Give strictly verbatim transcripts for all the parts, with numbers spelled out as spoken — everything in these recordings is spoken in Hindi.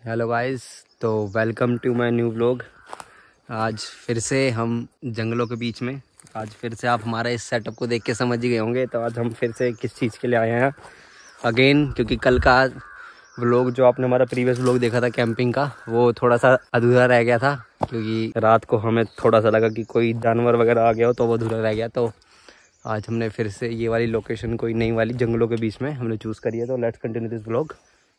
हेलो गाइस, तो welcome to my new vlog. आज फिर से हम जंगलों के बीच में। आज फिर से आप हमारा इस सेटअप को देख के समझ ही गए होंगे। तो आज हम फिर से किस चीज़ के लिए आए हैं अगेन, क्योंकि कल का व्लॉग जो आपने हमारा प्रीवियस व्लॉग देखा था कैंपिंग का, वो थोड़ा सा अधूरा रह गया था, क्योंकि रात को हमें थोड़ा सा लगा कि कोई जानवर वगैरह आ गया हो तो वो अधूरा रह गया। तो आज हमने फिर से ये वाली लोकेशन, कोई नई वाली जंगलों के बीच में हमने चूज़ करी है। तो लेट्स कंटिन्यू दिस व्लॉग।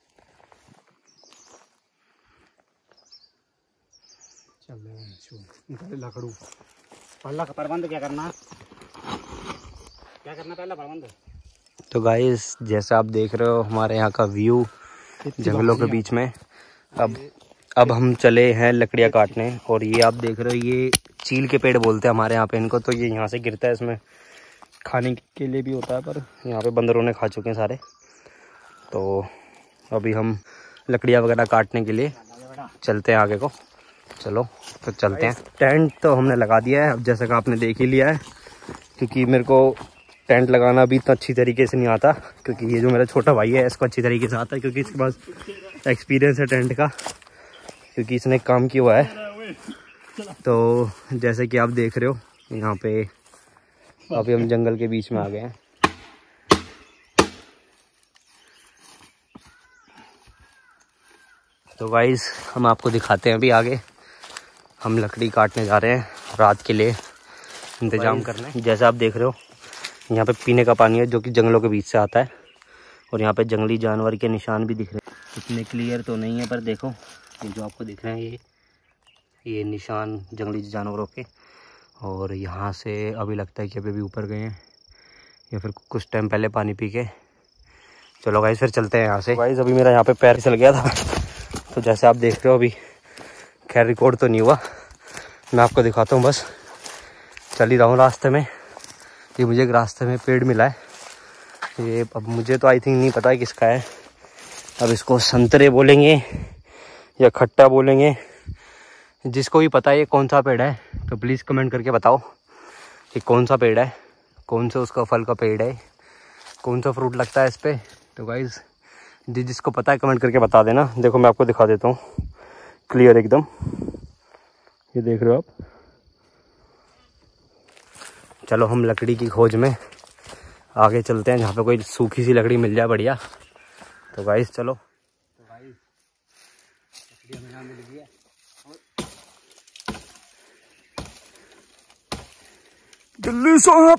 चल निकले लकड़ू पहला प्रबंध क्या करना क्या करना पहला प्रबंध। तो गाइस, जैसा आप देख रहे हो हमारे यहाँ का व्यू जंगलों के बीच में। अब अब हम चले हैं लकड़ियाँ काटने। और ये आप देख रहे हो, ये चील के पेड़ बोलते हैं हमारे यहाँ पे इनको। तो ये यहाँ से गिरता है, इसमें खाने के लिए भी होता है, पर यहाँ पे बंदरों ने खा चुके हैं सारे। तो अभी हम लकड़ियाँ वगैरह काटने के लिए चलते हैं आगे को। चलो तो चलते हैं। टेंट तो हमने लगा दिया है, अब जैसा कि आपने देख ही लिया है, क्योंकि मेरे को टेंट लगाना भी इतना अच्छी तरीके से नहीं आता, क्योंकि ये जो मेरा छोटा भाई है इसको अच्छी तरीके से आता है, क्योंकि इसके पास एक्सपीरियंस है टेंट का, क्योंकि इसने काम किया हुआ है। तो जैसे कि आप देख रहे हो यहाँ पे अभी हम जंगल के बीच में आ गए हैं। तो गाइस, हम आपको दिखाते हैं अभी आगे। हम लकड़ी काटने जा रहे हैं रात के लिए इंतज़ाम करने। जैसा आप देख रहे हो यहाँ पे पीने का पानी है, जो कि जंगलों के बीच से आता है। और यहाँ पे जंगली जानवर के निशान भी दिख रहे हैं। इतने क्लियर तो नहीं है, पर देखो ये जो आपको दिख रहे हैं, ये ये निशान जंगली जानवरों के। और यहाँ से अभी लगता है कि अभी भी ऊपर गए हैं, या फिर कुछ टाइम पहले पानी पी के। चलो गाइस, फिर चलते हैं यहाँ से। गाइस, अभी मेरा यहाँ पे पैर फिसल गया था, तो जैसे आप देख रहे हो, अभी खैर रिकॉर्ड तो नहीं हुआ, मैं आपको दिखाता हूँ। बस चल ही रहा हूँ रास्ते में। ये मुझे एक रास्ते में पेड़ मिला है, ये अब मुझे तो आई थिंक नहीं पता है किसका है। अब इसको संतरे बोलेंगे या खट्टा बोलेंगे, जिसको भी पता है ये कौन सा पेड़ है तो प्लीज़ कमेंट करके बताओ कि कौन सा पेड़ है, कौन सा उसका फल का पेड़ है, कौन सा फ्रूट लगता है इस पर। तो गाइज़, जिस जिसको पता है कमेंट करके बता देना। देखो मैं आपको दिखा देता हूँ क्लियर एकदम, ये देख रहे हो आप। चलो हम लकड़ी की खोज में आगे चलते हैं, जहाँ पे कोई सूखी सी लकड़ी मिल जाए बढ़िया। तो गाइस चलो। तो भाई लकड़ी हमें यहाँ मिल गई है। दिल्ली साहब,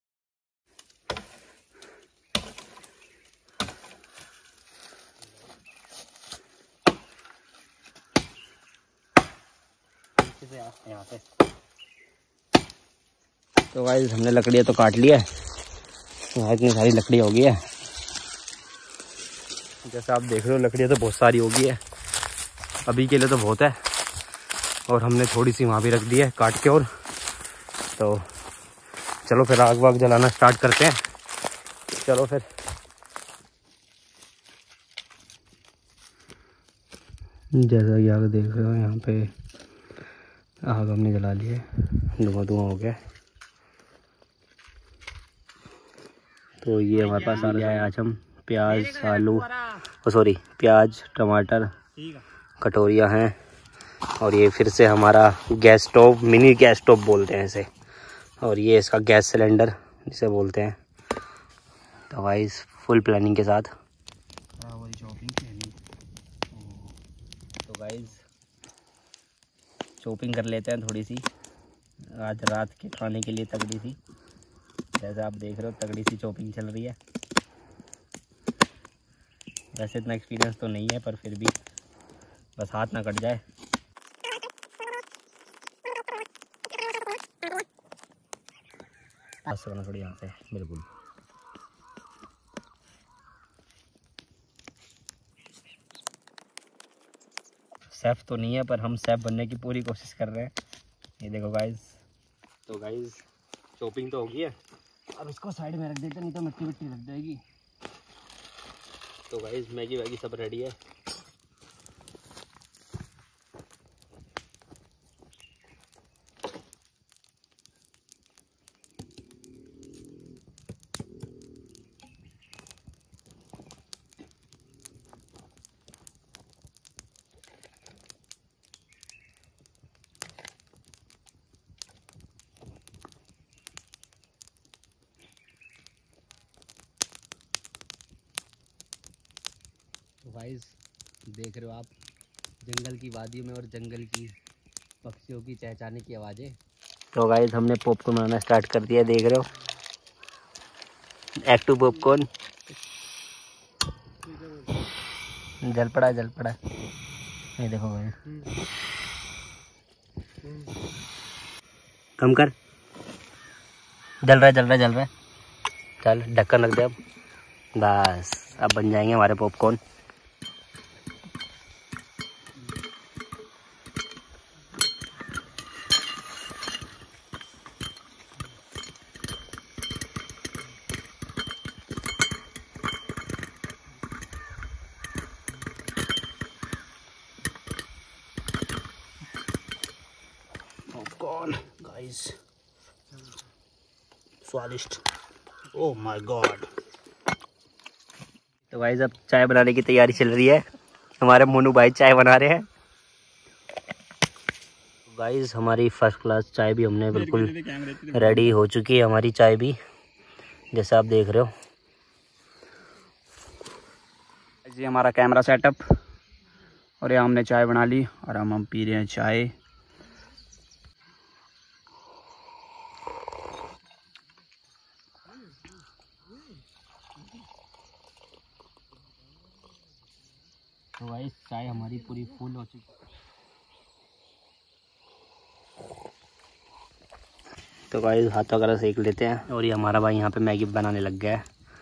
यहाँ से तो गाइस हमने लकड़ियाँ तो काट लिया है, यहाँ इतनी सारी लकड़ी हो गई है। जैसे आप देख रहे हो लकड़ियाँ तो बहुत सारी हो गई है, अभी के लिए तो बहुत है। और हमने थोड़ी सी वहाँ भी रख दी है काट के। और तो चलो फिर आग वाग जलाना स्टार्ट करते हैं। चलो फिर। जैसा कि आप देख रहे हो यहाँ पे आग हमने जला ली है, धुआं धुआं हो गया। तो ये हमारे पास आ गया है। आज हम प्याज, आलू, ओ सॉरी प्याज, टमाटर, कटोरियाँ हैं। और ये फिर से हमारा gas stove, mini gas stove बोलते हैं इसे। और ये इसका गैस सिलेंडर जिसे बोलते हैं। तो गाइस फुल प्लानिंग के साथ। तो गाइस चॉपिंग कर लेते हैं थोड़ी सी, आज रात के खाने के लिए तगड़ी सी। जैसे आप देख रहे हो तगड़ी सी चॉपिंग चल रही है। वैसे इतना एक्सपीरियंस तो नहीं है, पर फिर भी बस हाथ ना कट जाए। बस करना थोड़ी यहाँ से, बिल्कुल। सेफ तो नहीं है, पर हम सेफ बनने की पूरी कोशिश कर रहे हैं। ये देखो गाइस। तो गाइस चॉपिंग तो हो गई है, अब इसको साइड में रख देते, नहीं तो मिट्टी मिट्टी लग जाएगी। तो गाइस मैगी वैगी सब रेडी है। गाइस देख रहे हो आप जंगल की वादियों में और जंगल की पक्षियों की चहचहाने की आवाज़ें। तो गाइस हमने पॉपकॉर्न बनाना स्टार्ट कर दिया, देख रहे हो एक्टू पॉपकॉर्न। जल पड़ा जल पड़ा ये देखो गाइस। कम कर, जल रहा है जल रहा है जल रहा है। चल ढक्कन रख दे अब, बस अब बन जाएंगे हमारे पॉपकॉर्न। पॉपकॉर्न गाइस स्वादिष्ट, ओह माय गॉड। तो गाइस अब चाय बनाने की तैयारी चल रही है, हमारे मोनू भाई चाय बना रहे हैं। गाइस हमारी फर्स्ट क्लास चाय भी हमने बिल्कुल रेडी हो चुकी है, हमारी चाय भी जैसा आप देख रहे हो। ये हमारा कैमरा सेटअप और ये हमने चाय बना ली और हम हम पी रहे हैं चाय। तो गाइस चाय हमारी पूरी फुल हो चुकी है। तो गाइस हाथ वगैरह सेक लेते हैं और ये हमारा भाई यहाँ पे मैगी बनाने लग गया है।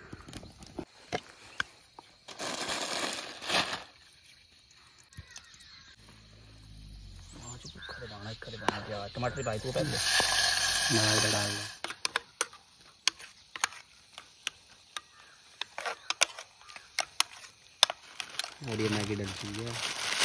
टमाटर भाई तो पहले डाल दे। और ये मैगी डल चुकी है।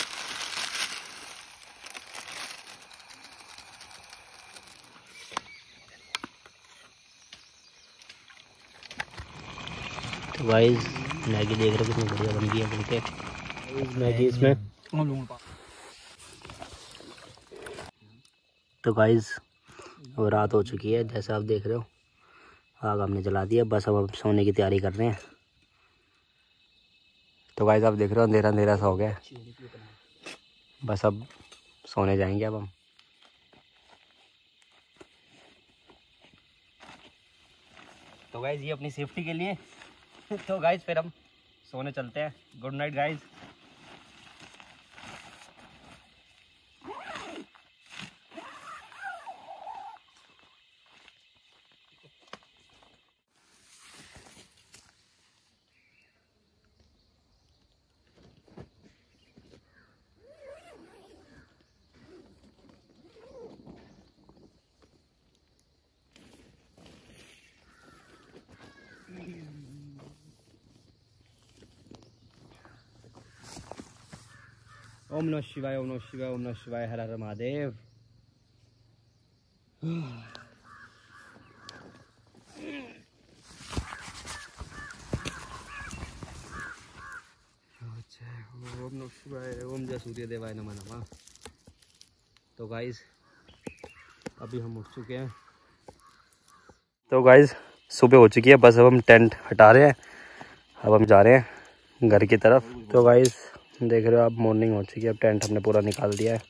तो गाइस मैगी देख रहे हो कितनी बढ़िया बन गई है बोलते मैगी इसमें। तो गाइस वो रात हो चुकी है जैसा आप देख रहे हो, आग हमने जला दिया, बस अब हम सोने की तैयारी कर रहे हैं। तो गाइस आप देख रहे हो अंधेरा अंधेरा सा हो गया, बस अब सोने जाएंगे अब हम। तो गाइस ये अपनी सेफ्टी के लिए तो गाइस फिर हम सोने चलते हैं। Good night guys. ओम नमः शिवाय ओम नमः शिवाय ओम नमः शिवाय, हर हर महादेव। ओम नमः शिवाय ओम जय सूर्य देवाय नमः नमः। तो गाइस अभी हम उठ चुके हैं। तो गाइस सुबह हो चुकी है, बस अब हम टेंट हटा रहे हैं, अब हम जा रहे हैं घर की तरफ। तो गाइस देख रहे हो आप मॉर्निंग हो चुकी है, अब टेंट हमने पूरा निकाल दिया है।